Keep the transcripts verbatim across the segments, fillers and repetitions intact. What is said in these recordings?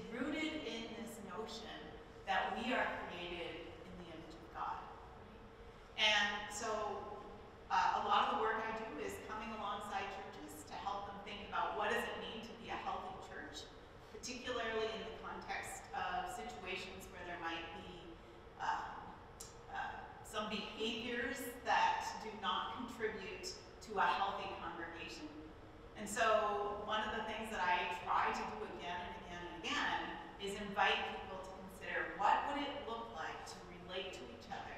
rooted in this notion that we are created in the image of God. And so uh, a lot of the work I do is coming alongside churches to help them think about what does it mean to be a healthy church, particularly in the context of situations where there might be uh, uh, some behaviors that do not contribute to a healthy congregation. And so one of the things that I try to do again and again and again is invite people to consider what would it look like to relate to each other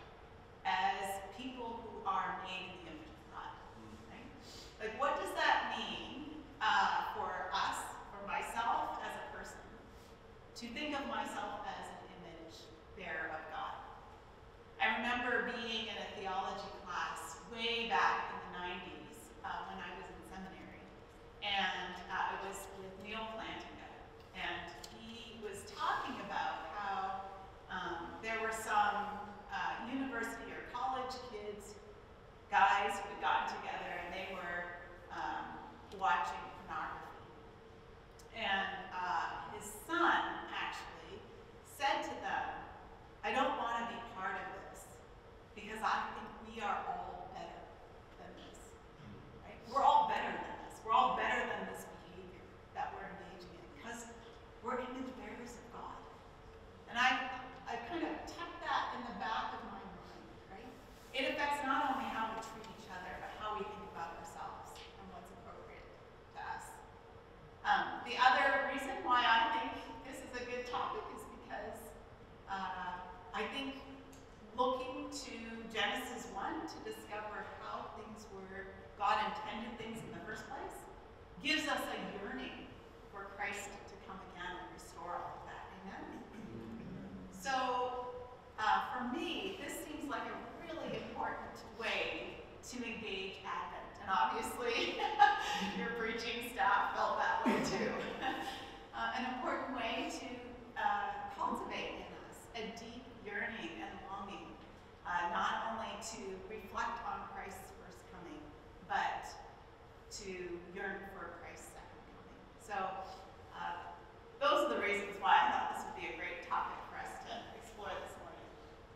as people who are made in the image of God, right? Like, what does that mean uh, for us, for myself as a person, to think of myself as an image bearer of God? I remember being in a theology class way back in the nineties uh, when I was in seminary, and uh, it was with Neil Plantinga, and he was talking about how um, there were some uh, university or college kids, guys who had gotten together and they were um, watching pornography. And uh, his son actually said to them, I don't want to be part of this because I think we are all better than this. Right? We're all better than this. We're all better than this behavior that we're engaging in because we're image bearers of God. And I, I kind of tucked that in the back of my mind, right? It affects not only how we treat each other, but how we think about ourselves and what's appropriate to us. Um, the other reason why I think this is a good topic is because uh, I think looking to Genesis one to discover how things were, God intended things in the first place, gives us a yearning for Christ to come again and restore all of that. Amen? So, uh, for me, this seems like a really important way to engage Advent. And obviously, your preaching staff felt that way too. uh, an important way to uh, cultivate in us a deep yearning and longing, uh, not only to reflect on Christ's first coming, but to yearn for Christ's second coming. So, uh, those are the reasons why I thought this would be a great topic for us to explore this morning.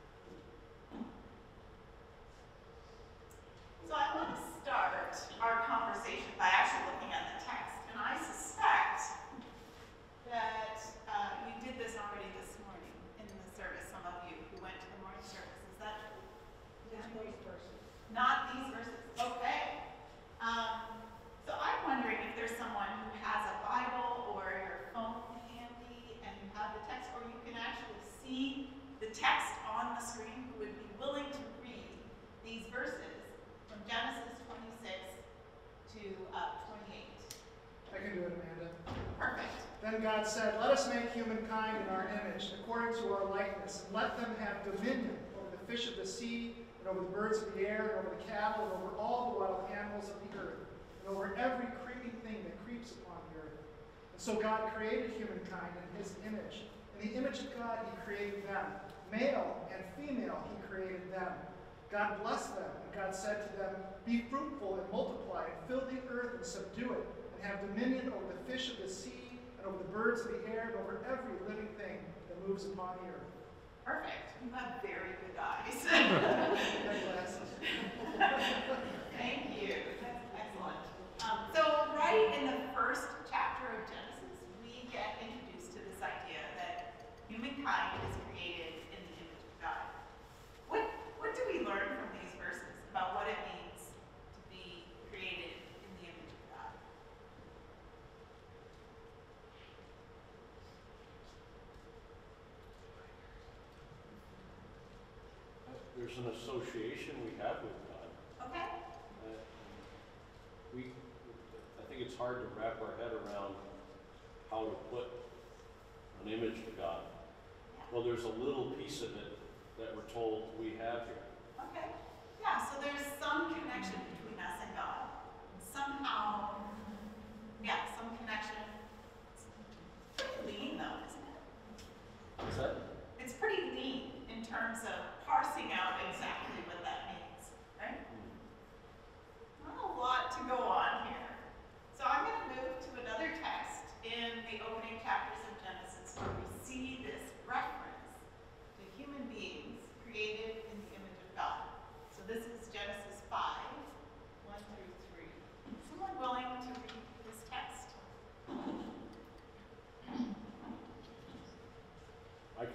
So I want to start our conversation by actually looking at the text, and I suspect that uh, you did this already this morning in the service, some of you who went to the morning service. Is that true? Not these verses. Not these verses. Okay. Um, so I'm wondering if there's someone who has a Bible or your phone handy and you have the text, or you can actually see the text on the screen, who would be willing to read these verses from Genesis twenty-six to uh, twenty-eight. I can do it, Amanda. Perfect. Then God said, let us make humankind in our image, according to our likeness, and let them have dominion over the fish of the sea, and over the birds of the air, and over the cattle, and over all the wild animals of the earth, and over every creeping thing that creeps upon the earth. And so God created humankind in his image. In the image of God he created them. Male and female he created them. God blessed them, and God said to them, be fruitful and multiply, and fill the earth and subdue it, and have dominion over the fish of the sea, and over the birds of the air, and over every living thing that moves upon the earth. Perfect. You have very good eyes. Thank you. That's excellent. Um, so right in the first chapter of Genesis, we get introduced to this idea that humankind is created in the image of God. What, what do we learn from these verses about what it means to be created in the image of God? There's an association we have with God. Okay. Uh, we, I think it's hard to wrap our head around how to put an image to God. Yeah. Well, there's a little piece of it that we're told we have here. Okay. Yeah, so there's some connection between us and God. Somehow, yeah, some connection. It's pretty lean though, isn't it? Is that? It's pretty lean in terms of parsing out exactly what that means, right? Not a lot to go on here. So I'm going to move to another text in the opening chapters of Genesis.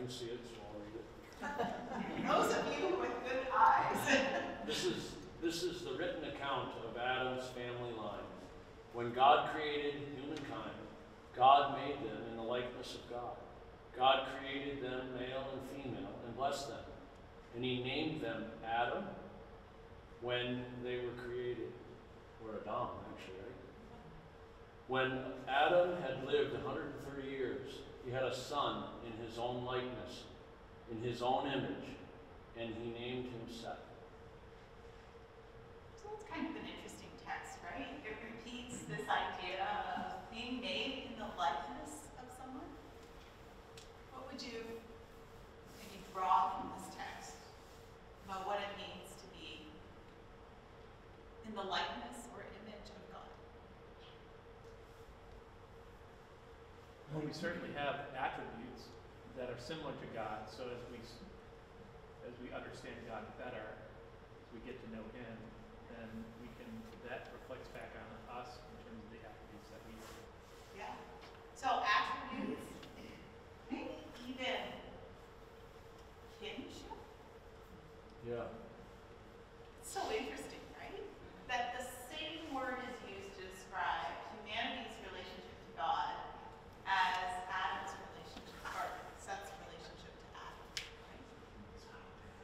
can see it, so I'll read it. Those of you with good eyes. This is, this is the written account of Adam's family line. When God created humankind, God made them in the likeness of God. God created them male and female and blessed them. And he named them Adam when they were created. Or Adam, actually, right? When Adam had lived one hundred thirty years, he had a son in his own likeness, in his own image, and he named him Seth. So it's kind of an interesting text, right? It repeats this idea of being made in the likeness of someone. What would you maybe draw from this text about what it means to be in the likeness or image of God? Well, we certainly have attributes that are similar to God. So as we as we understand God better, as we get to know Him, then we can that reflects back on us in terms of the attributes that we have. Yeah. So attributes, maybe even kinship. Yeah. It's so interesting, right? That the same word is used to describe humanity's relationship to God as Adam's relationship, or Seth's relationship to Adam, right? So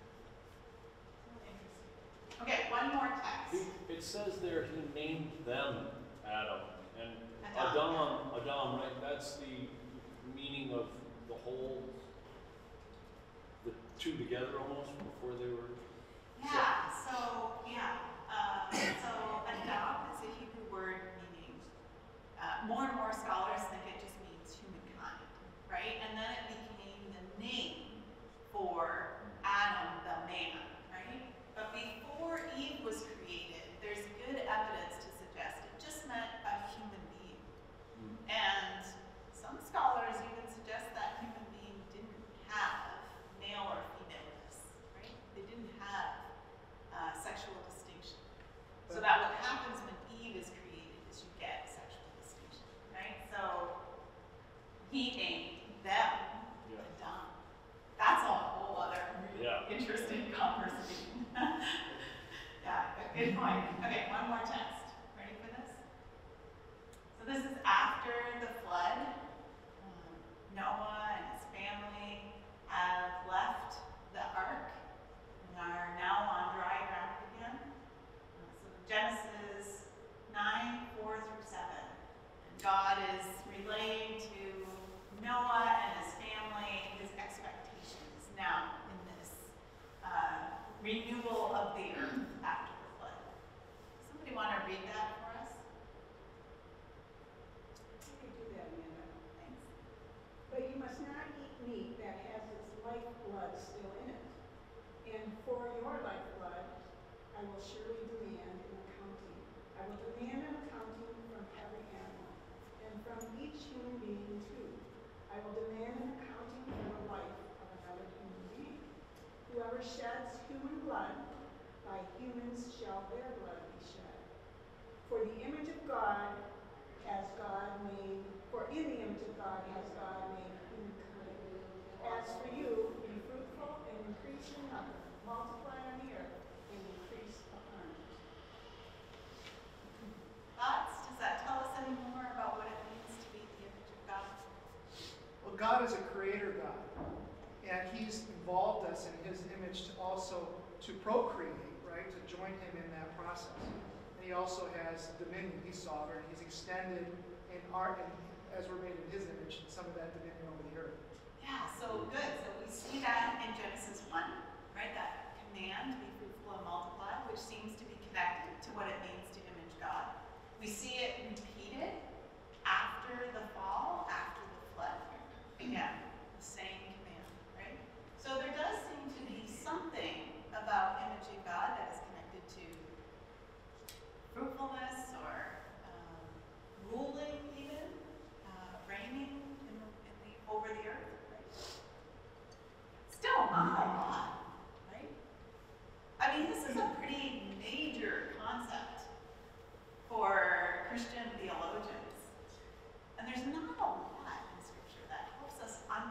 interesting. Okay, one more text. It, it says there he named them Adam. And Adam. Adam, Adam, right? That's the meaning of the whole, the two together almost before they were. Yeah, so, yeah. Uh, so Adam is a Hebrew word meaning, uh, more and more scholars think it just means humankind, right? And then it became the name for Adam, the man, right? But before Eve was created, there's good evidence to suggest it just meant a human being. And some scholars even suggest that human being didn't have male or femaleness, right? They didn't have uh, sexual distinction. So that what happens when Eve is created is you get sexual distinction, right? So he named them Yeah. Adam. That's a whole other really Yeah. interesting conversation. Yeah, good point. Okay, one more test. Ready for this? So this is after the flood. Um, Noah and his family have left the ark and are now on dry ground again. Uh, so Genesis nine, four through seven. And God is relaying to Noah and his family his expectations now in this uh, renewal of the earth after the flood. Somebody want to read that for us? You can do that, Amanda. Thanks. But you must not eat meat that has its lifeblood still in it. And for your lifeblood, I will surely demand an accounting. I will demand an accounting from every animal, and from each human being too. I will demand an accounting for the life of another human being. Whoever sheds human blood, by humans shall their blood be shed. For the image of God has God made, for in the image of God has God made humankind. As for you, be fruitful and increase in number, multiply on the earth and increase upon it. Thoughts? Does that tell us any more about what it means to be the image of God? Well, God is a creator God, and He's involved us in His image to also to procreate, right? To join Him in that process. And He also has dominion. He's sovereign. He's extended in our, in, as we're made in His image, some of that dominion over the earth. Yeah, so good. So we see that in Genesis one, right? That command, be fruitful and multiply, which seems to be connected to what it means to image God. We see it repeated after the fall, after the flood. Again, the same command, right? So there does seem to be something about imaging God that is connected to fruitfulness or um, ruling even, uh, reigning in, in the, over the earth, right? Still not a lot, right? I mean, this is a pretty major concept for Christian theologians. And there's not a lot in Scripture that helps us understand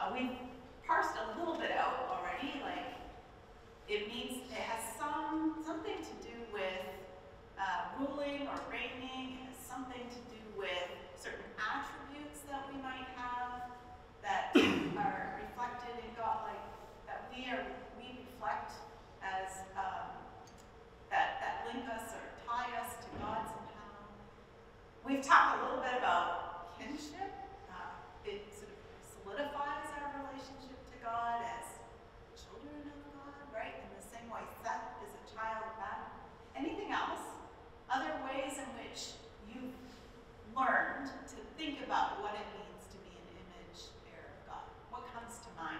Uh, we've parsed a little bit out already, like it means it has some something to do with uh, ruling or reigning. It has something to do with certain attributes that we might have that are reflected in God, like that we are we reflect as um, that that link us or tie us to God somehow. We've talked a little bit about kinship. Uh, it sort of solidifies our relationship to God as children of God, right? In the same way Seth is a child of Adam. Anything else? Other ways in which you've learned to think about what it means to be an image bearer of God? What comes to mind?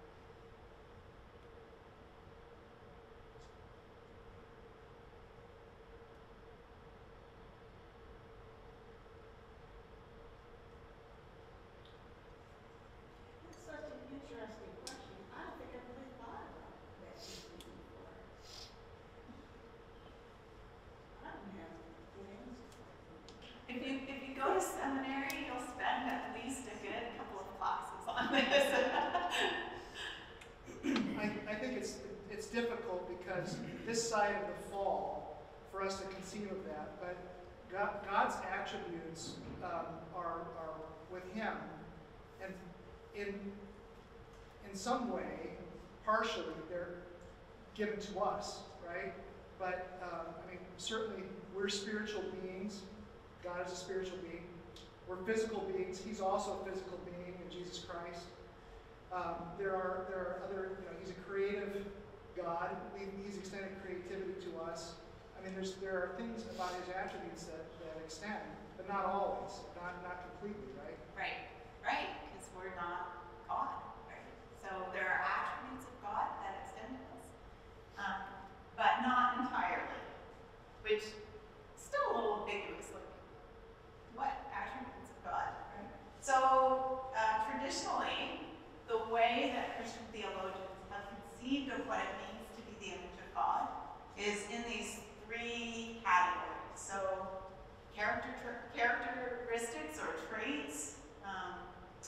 That's such an interesting question. I don't think I've really thought about that deeply before. I don't have a good answer for it. If you if you go to seminary, you'll spend at least a good couple of classes on this. I, I think it's it's difficult because this side of the fall, for us to conceive of that, but God, God's attributes um, are, are with Him, and in in some way, partially, they're given to us, right? But um, I mean, certainly we're spiritual beings. God is a spiritual being. We're physical beings. He's also a physical being in Jesus Christ. Um, there are there are other, you know, He's a creative God. We, he's extended creativity to us. I mean, there's there are things about His attributes that, that extend, but not always, not not completely, right? Right, right, because we're not God, right? So there are attributes of God that extend to us, um, but not entirely, which is still a little ambiguous. Like, what attributes of God, right? So uh, traditionally, the way that Christian theologians have conceived of what it means to be the image of God is in these three categories. So character characteristics or traits, um,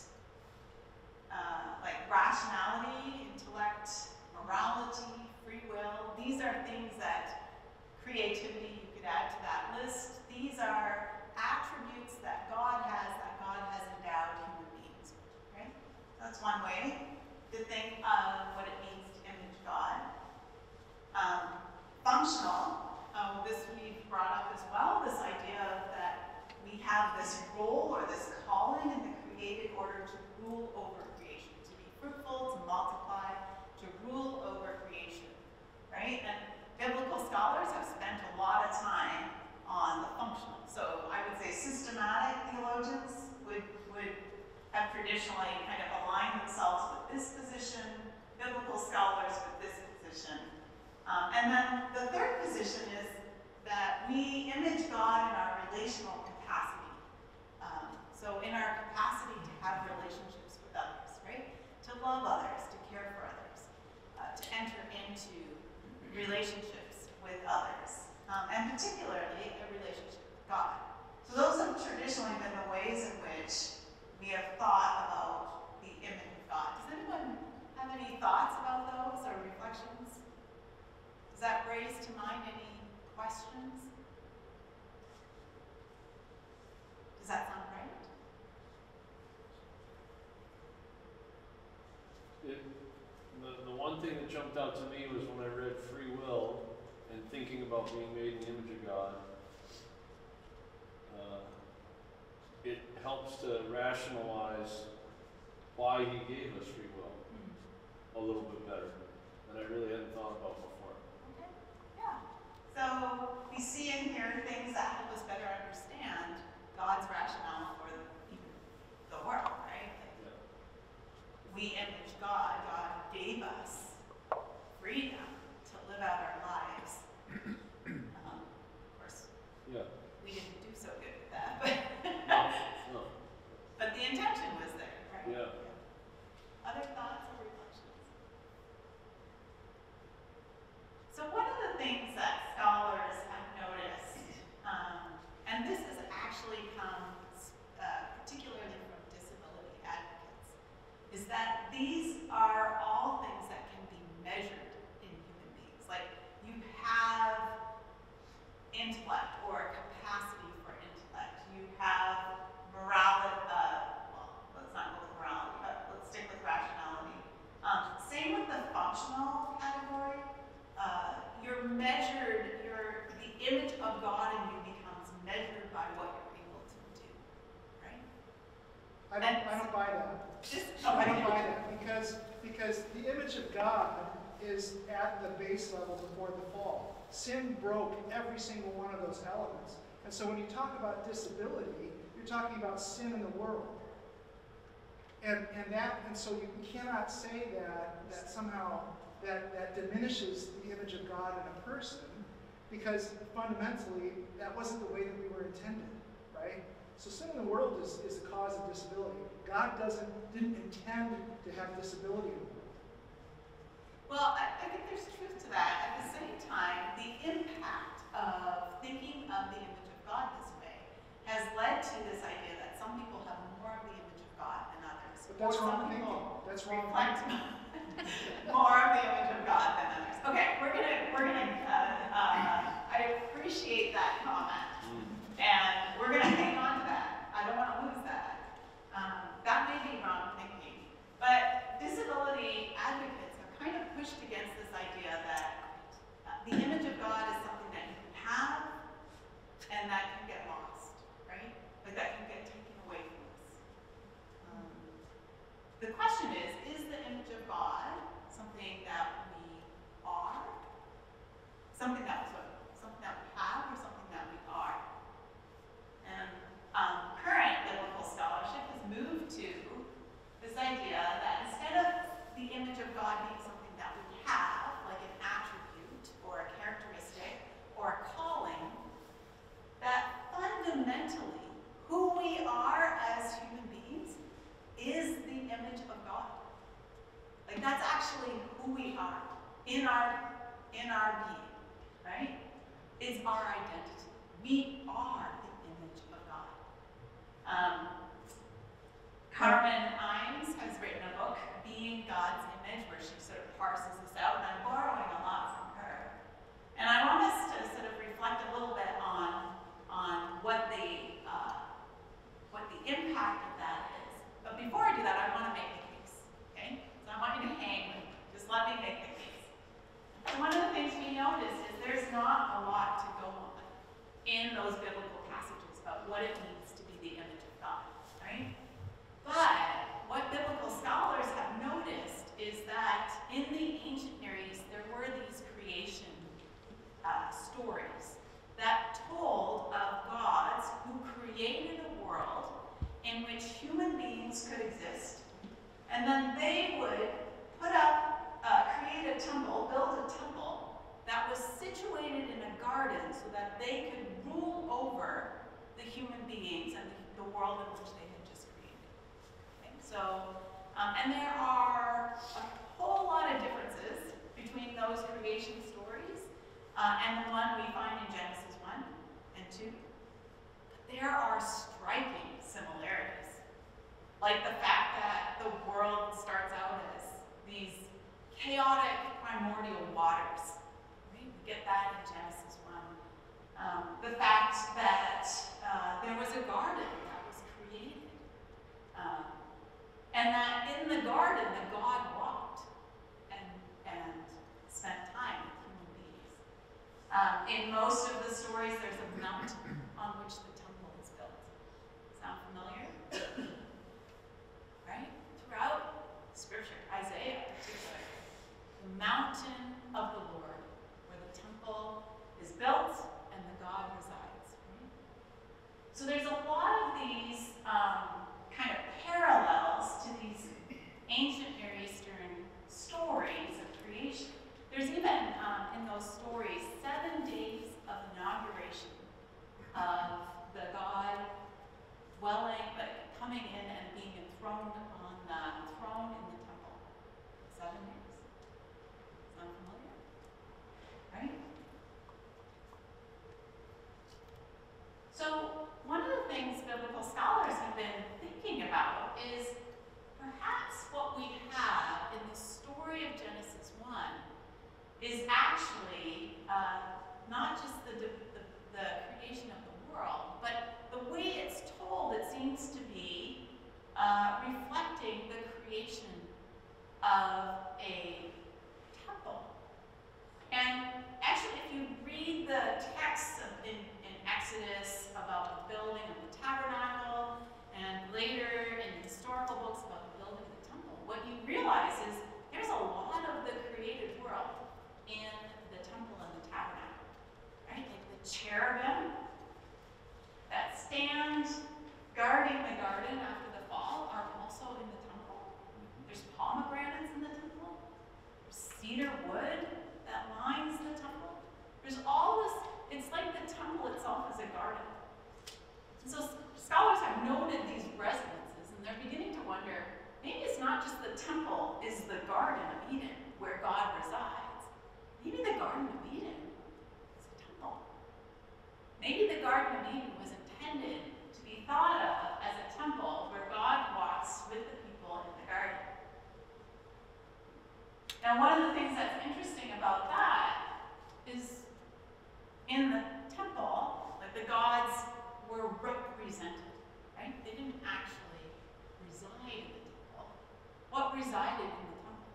uh, like rationality, intellect, morality, free will. These are things that creativity, you could add to that list. These are attributes that God has, that God has endowed human beings with, right? That's one way to think of what it means to image God. Um, functional, oh, this we've brought up as well, this idea of that we have this role or this calling in the created order to rule over creation, to be fruitful, to multiply, to rule over creation, right? And biblical scholars have spent a lot of time on the functional. So I would say systematic theologians would, would have traditionally kind of aligned themselves with this position, biblical scholars with this position. Um, and then the third position is that we image God in our relational capacity. Um, so in our capacity to have relationships with others, right? To love others, to care for others, uh, to enter into relationships with others, um, and particularly a relationship with God. So those have traditionally been the ways in which we have thought about the image of God. Does anyone have any thoughts about those or reflections? Does that raise to mind any questions? Does that sound right? It, the, the one thing that jumped out to me was when I read free will and thinking about being made in the image of God. Uh, it helps to rationalize why He gave us free will Mm-hmm. a little bit better than I really hadn't thought about before. Okay. Yeah. So we see in here things that help us better understand God's rationale for the, even the world, right? Like, Yeah. we image God. God gave us freedom to live out our lives. Um, of course, Yeah. we didn't do so good with that, but No. No. but the intention was there, right? Yeah. Other thoughts or reflections? So one of the things that scholars have noticed, um, and this has actually come uh, particularly from disability advocates, is that these are all things that can be measured in human beings. Like, you have intellect or capacity for intellect. You have morality, uh, well, let's not go with morality, but let's stick with rationality. Um, same with the functional category. Uh, you're measured, you're, the image of God in you becomes measured by what you're able to do, right? I don't, I don't buy that. Just, I okay. don't buy that because, because the image of God is at the base level before the fall. Sin broke every single one of those elements. And so when you talk about disability, you're talking about sin in the world. And, and that, and so you cannot say that, that somehow that, that diminishes the image of God in a person, because fundamentally that wasn't the way that we were intended, right? So sin in the world is, is the cause of disability. God doesn't, didn't intend to have disability in the world. Well, I, I think there's truth to that. At the same time, the impact of thinking of the image of God this way has led to this idea that some people have more of the image of God than others. But that's or wrong some thinking. people That's wrong reflect thinking. more of the image of God than others. Okay, we're gonna we're gonna. Uh, uh, I appreciate that comment, and we're gonna hang on to that. I don't want to lose that. Um, that may be wrong thinking, but disability advocates have kind of pushed against this idea that uh, the image of God is something that you can have and that can get lost, right? Like that can get taken away from us. Um, the question is, is the image of God something that we are? Something that was something that we have, or something that we are? And um, current biblical scholarship has moved to this idea that instead of the image of God being something that we have, like an attribute or a characteristic or a calling, that fundamentally who we are as human beings is the image of God. Like that's actually who we are in our in our being, right? Is our identity. We are the image of God. Um, Carmen Imes has written a book, Being God's Image, where she sort of parses this out, and I'm borrowing a lot from her. And I want us to sort of reflect a little bit on, on what the uh, what the impact of that is. But before I do that, I want to make the case, okay? So I want you to hang with me. Just let me make the case. And one of the things we notice is there's not a lot to go on in those biblical passages about what it means to be the image of God, right? But what biblical scholars have noticed is that in the ancient Near East, there were these creation uh, stories that told of gods who created a world in which human beings could exist, and then they would put up, uh, create a temple, build a temple that was situated in a garden so that they could rule over the human beings and the, the world in which they had just created. Okay, so, um, and there are a whole lot of differences between those creation stories uh, and the one we find in Genesis one and two. But there are striking similarities, like the fact that the world starts out as these chaotic primordial waters. Right? We get that in Genesis one. Um, the fact that uh, there was a garden that was created. Um, and that in the garden that God walked and, and spent time with human beings. Um, in most of the stories, there's a mountain on which the temple is built. Sound familiar? Right? Throughout Scripture, Isaiah in particular, the mountain of the Lord, where the temple is built and the God resides. Right? So there's a lot of these um, kind of parallels to these ancient Near Eastern stories of creation. There's even um, in those stories seven days of inauguration of the God dwelling, like coming in and being enthroned on the throne in the temple. Seven days. Sound familiar? Right? So one of the things biblical scholars have been thinking about is perhaps what we not just the, the, the creation of the world, but the way it's told, it seems to be uh, reflecting the creation of a temple. And actually, if you read the texts of, in, in Exodus about the building of the tabernacle, and later in the historical books about the building of the temple, what you realize is there's a lot of the created world in the temple and the tabernacle, right? Like the cherubim that stand guarding the garden after the fall are also in the temple. There's pomegranates in the temple. There's cedar wood that lines the temple. There's all this, it's like the temple itself is a garden. And so scholars have noted these resonances, and they're beginning to wonder, maybe it's not just the temple is the Garden of Eden where God resides. Maybe the Garden of Eden is a temple. Maybe the Garden of Eden was intended to be thought of as a temple where God walks with the people in the garden. Now, one of the things that's interesting about that is in the temple, like the gods were represented, right? They didn't actually reside in the temple. What resided in the temple?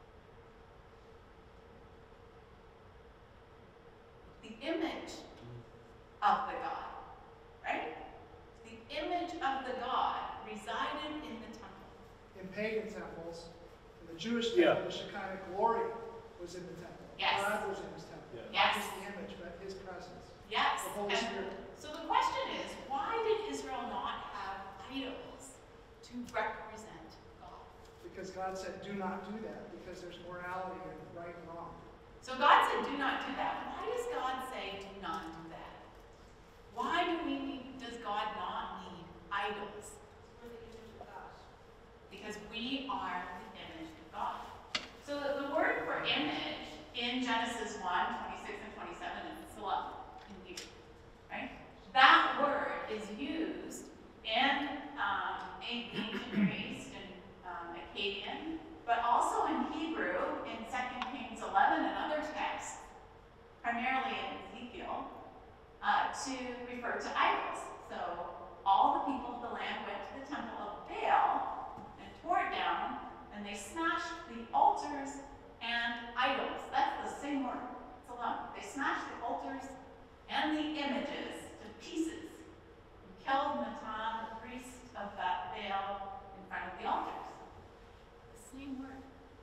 The image of the God, right? The image of the God resided in the temple. In pagan temples, in the Jewish Yeah. temple, the Shekinah glory was in the temple. Yes. God was in his temple. Yeah. Yes. Not just the image, but his presence. Yes. The Holy And Spirit. so the question is, why did Israel not have idols to represent God? Because God said, do not do that, because there's morality in right and wrong. So God said, do not do that. Why does God say, do not do that? Why do we need, does God not need idols? For the image of God. Because we are the image of God. So the, the word for image in Genesis one, twenty-six and twenty-seven is salam in Hebrew, right? That word is used in um, ancient Near East and um, Akkadian, but also in Hebrew in Second Kings eleven and other texts, primarily in Ezekiel, uh, to refer to idols. So all the people of the land went to the temple of Baal and tore it down, and they smashed the altars and idols. That's the same word. Salam. They smashed the altars and the images to pieces and killed Matan, the priest of that Baal, in front of the altars. The same word.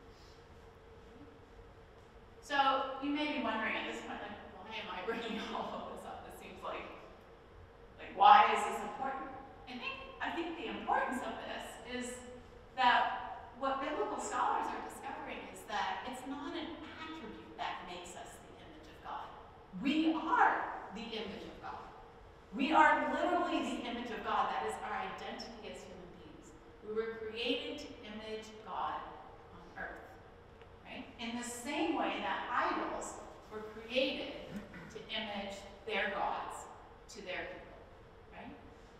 So you may be wondering at this point, like, why am I bringing all of this up? This seems like, like, why is this important? I think, I think the importance of this is that what biblical scholars are discovering is that it's not an attribute that makes us the image of God. We are the image of God. We are literally the image of God. That is our identity as human beings. We were created to image God on earth. Right? In the same way that idols were created to image their gods to their people. Right?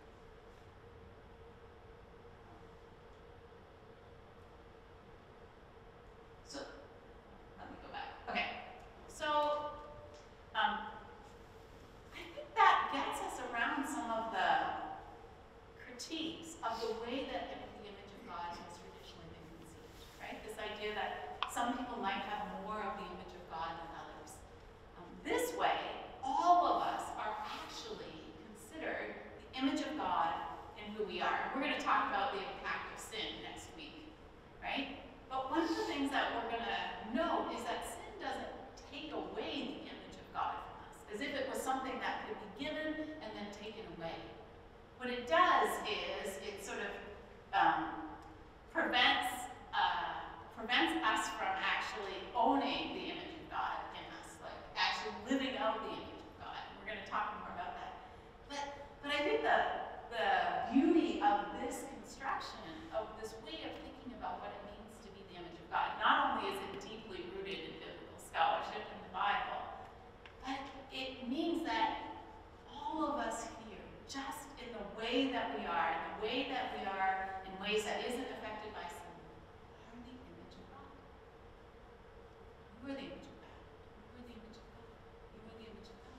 So, let me go back. Okay. So, um, I think that gets us around some of the critiques of the way that the image of God has traditionally been conceived. Right? This idea that some people might have more of the image of God than others. Um, this way, all of us are actually considered the image of God in who we are. And we're going to talk about the impact of sin next week, right? But one of the things that we're going to note is that sin doesn't take away the image of God from us, as if it was something that could be given and then taken away. What it does is it sort of um, prevents uh, prevents us from actually owning the image of God in us, like actually living out the image of God. And we're going to talk more about that. But but I think the the beauty of this construction, of this way of thinking about what it means to be the image of God, not only is it deeply rooted in biblical scholarship and the Bible, but it means that all of us here, just in the way that we are, in the way that we are, in ways that isn't affected by sin, are the image of God. You are the image of God. You are the image of God. You are the image of God.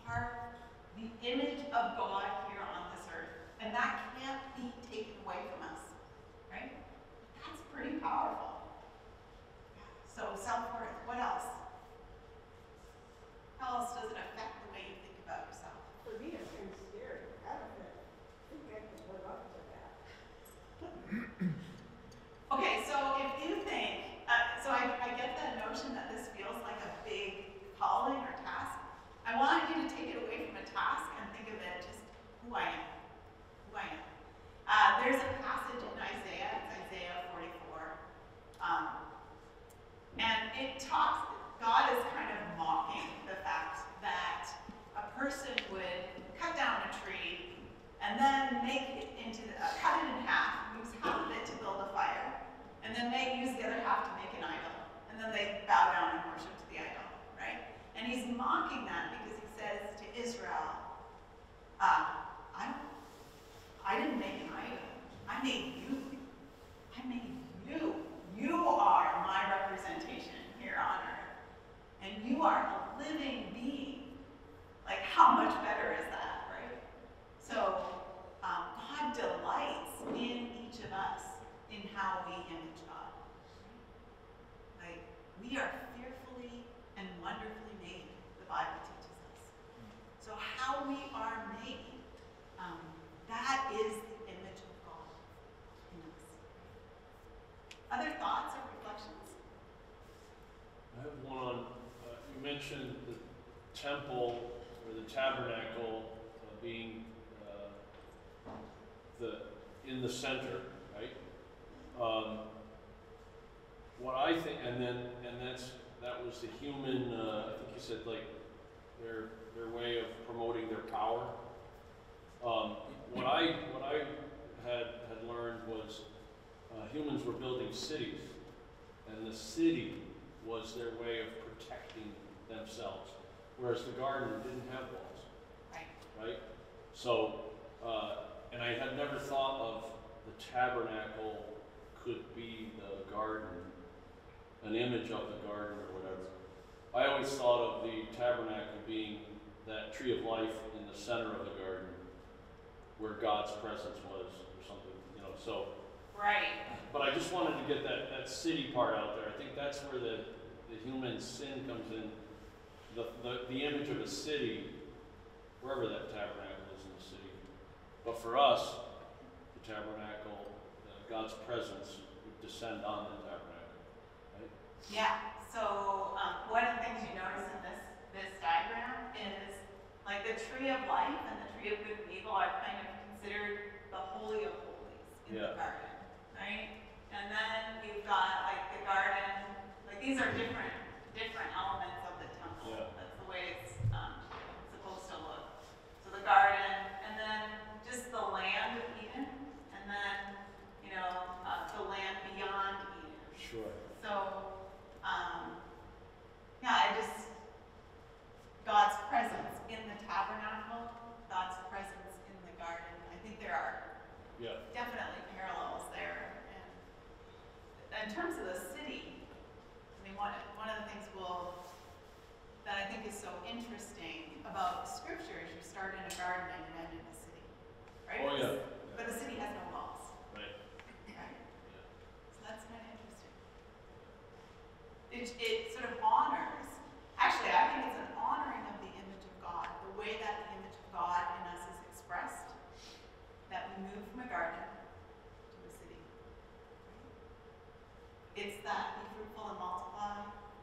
are the image of God here on this earth. And that can't be taken away from us, right? That's pretty powerful. So self-worth, what else? How else does it affect the way you think about yourself? For me, it's kind of scary. I don't think I can live up to that. Okay, so if you think, uh, so I, I get the notion that this feels like a big calling or task. I want you to take it away from a task and think of it just who I am. Who I am. Uh, there's a passage in Isaiah, it's Isaiah forty-four. Um, and it talks, God is kind of mocking the fact that a person would cut down a tree and then make it into, uh, cut it in half, use half of it to build a fire, and then they use the other half to make an idol. And then they bow down and worship to the idol, right? And he's mocking that because he says to Israel, uh, I, I didn't make an idol. I made you. I made you. You are my representation here on earth. And you are a living being. Like, how much better is that, right? So, um, God delights in each of us in how we image God. Like, we are fearfully and wonderfully made, the Bible teaches us. So how we are made, um, that is the image of God in us. Other thoughts or reflections? I have one on, uh, you mentioned the temple or the tabernacle uh, being uh, the in the center, right? Um, what I think, and then, and that's, that was the human, uh, I think you said like their, their way of promoting their power. Um, what I, what I had, had learned was uh, humans were building cities, and the city was their way of protecting themselves, whereas the garden didn't have walls. Right. Right? So, uh, and I had never thought of the tabernacle could be the garden, an image of the garden or whatever. I always thought of the tabernacle being that tree of life in the center of the garden where God's presence was or something, you know, so. Right. But I just wanted to get that, that city part out there. I think that's where the, the human sin comes in. The, the, the image of a city, wherever that tabernacle is in the city. But for us, the tabernacle, uh, God's presence would descend on the tabernacle, right? Yeah, so um, one of the things you notice in this, this diagram is like the tree of life and the tree of good and evil are kind of considered the holy of holies in Yeah. the garden, right? And then you've got like the garden, like these are different different elements of the temple. Yeah. That's the way it's um, supposed to look. So the garden, and then just the land of Eden, and then, you know, uh, the land beyond Eden. Sure. So, um, yeah, I just, God's presence in the tabernacle, God's presence in the garden. I think there are Yeah. definitely parallels there. And in terms of the city, I mean, one, one of the things we'll, that I think is so interesting about Scripture is you start in a garden and you end in a city, right? Oh, yeah. But the city has no walls, Right. right? Yeah. So that's kind of interesting. It, it sort of honors, actually I think it's an honoring of the image of God, the way that the image of God in us is expressed, that we move from a garden to a city. It's that be fruitful and multiply,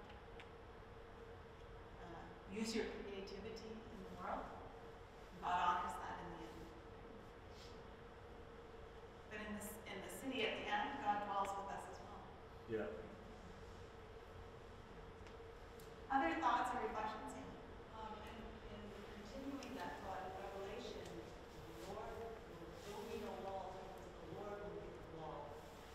uh, use your creativity in the world. God honors that in the end. But in this, in the city at the end, God dwells with us as well. Yeah. Other thoughts or reflections? Yeah. Um, and, and continuing that thought in Revelation, the Lord, there will be no walls because the Lord will be the wall.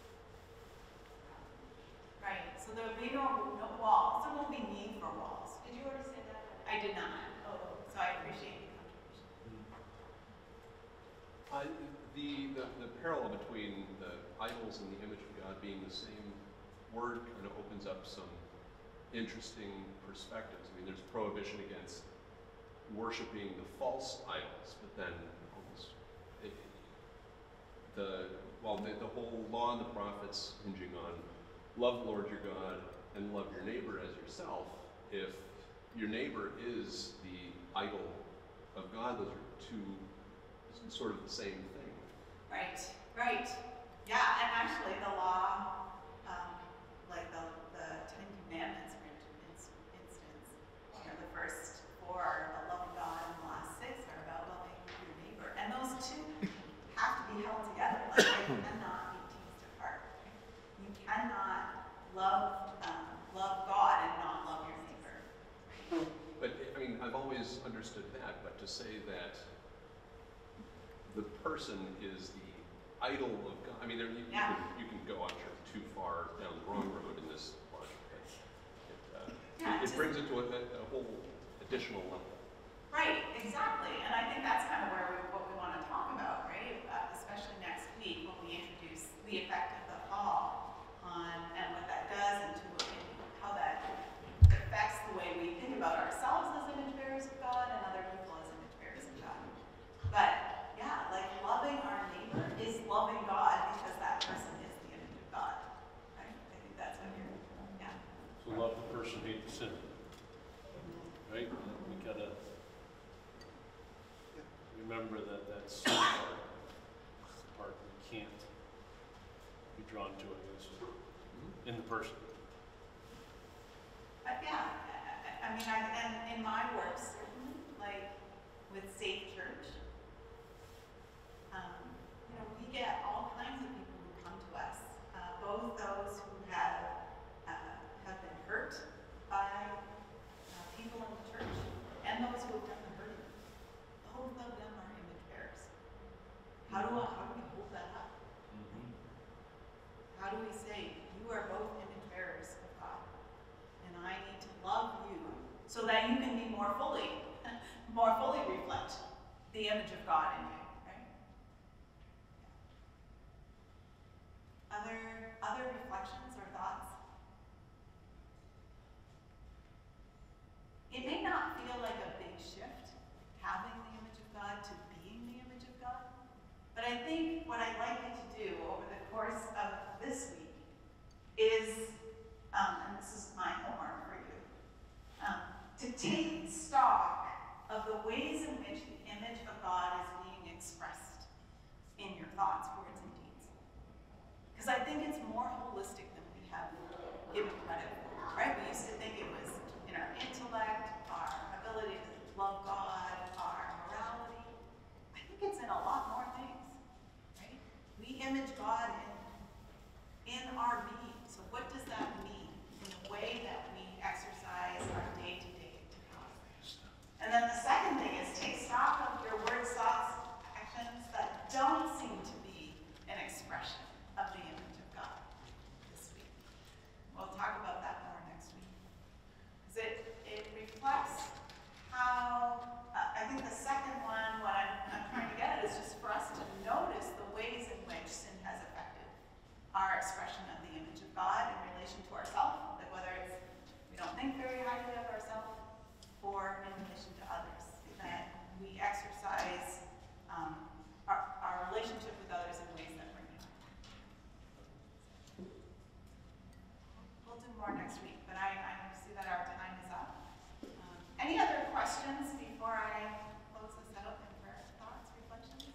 Right. So there will be no, no walls. There won't be need for walls. Did you already say that? I did not. Oh, So I appreciate the contribution. I, the, the, the parallel between the idols and the image of God being the same word kind of opens up some interesting perspectives. I mean, there's prohibition against worshiping the false idols, but then almost it, the well the, the whole law and the prophets hinging on love the Lord your God and love your neighbor as yourself. If your neighbor is the idol of God, those are two sort of the same thing. Right, right. Yeah, and actually the law, um, like the, the Ten Commandments, for instance, you know, the first four are about loving God, and the last six are about loving your neighbor. And those two have to be held together. Like they cannot be teased apart. You cannot love um, love God and not love your neighbor. But I mean, I've always understood that, but to say that the person is the idol of God, I mean, there, you, Yeah. you, can, you can go, I'm sure, too far down the wrong road in this logic. But it, uh, Yeah, it, it just- brings it to a, a whole additional level. Right, exactly. And I think that's kind of where we, what we want to talk about, right? Uh, especially next week when we introduce the effect of the fall on and what that does and to and how that affects the way we think about ourselves as image bearers of God and other people as image bearers of God. But yeah, like loving our neighbor is loving God because that person is the image of God. Right? I think that's what you're, yeah. So love the person, hate the sinner. Right? We gotta remember that that's the part, that's the part we can't be drawn to, I guess, in the person. Uh, yeah, I, I mean, I, and in my work, certainly, like with Safe Church, um, you know, we get all kinds of people who come to us, uh, both those who have uh, have been hurt by uh, people in the church, and those who have done the hurting. Both of them are image bearers. How do I, how do we hold that up? How do we say you are both image bearers of God? And I need to love you so that you can be more fully, more fully reflect the image of God in you, right? Other, other reflections or thoughts? It may not feel like a big shift, having the image of God to being the image of God, but I think what I'd like you to do over the course of this week is, um, and this is my homework for you, um, to take stock of the ways in which the image of God is being expressed in your thoughts, words, and deeds. Because I think it's more holistic than we have given credit for, right? We used to think it was in our intellect, our ability to love God, our morality. I think it's in a lot more things, right? We image God in, in our being. So what does that mean in the way that we exercise our day-to-day to God? And then the second thing is take stock of your words, thoughts, actions that don't seem to be an expression of the image of God this week. We'll talk about that more next week. Because it, it reflects how, uh, I think the second one, what I'm, I'm trying to get at is just for us to notice the ways in which sin has affected our expression of the image of God in relation to ourselves, like whether it's we don't think very highly of ourselves, or in relation to others, that we exercise um, our, our relationship with others in ways that bring joy. We'll do more next week, but I, I see that our time is up. Um, any other questions before I close this out and for thoughts, reflections?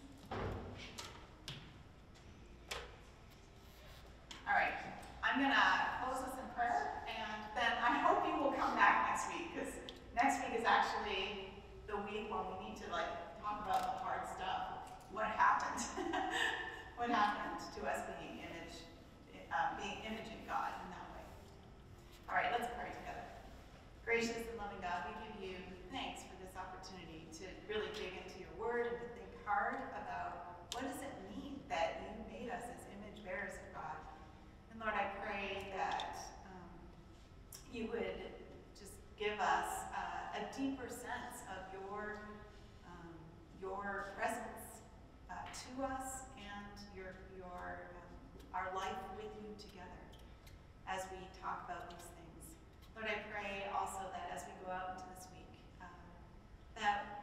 All right, I'm gonna close this in prayer, and then I hope you will come back next week, because next week is actually the week when we need to like talk about the hard stuff. What happened? What happened to us being image, uh, being imaging God in that way? All right, let's pray together. Gracious and loving God, we give you thanks for this opportunity to really dig into your word and to think hard about what does it mean that you made us as image bearers of God. And Lord, I pray that um, you would just give us uh, a deeper sense of your um, your presence uh, to us and your your um, our life with you together as we talk about these things. Lord, I pray also that as we go out into this week, uh, that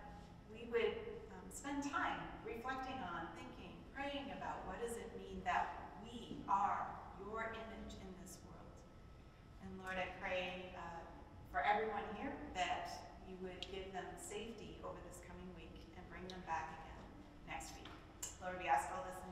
that we are your image in this world. And Lord, I pray uh, for everyone here that you would give them safety over this coming week and bring them back again next week. Lord, we ask all this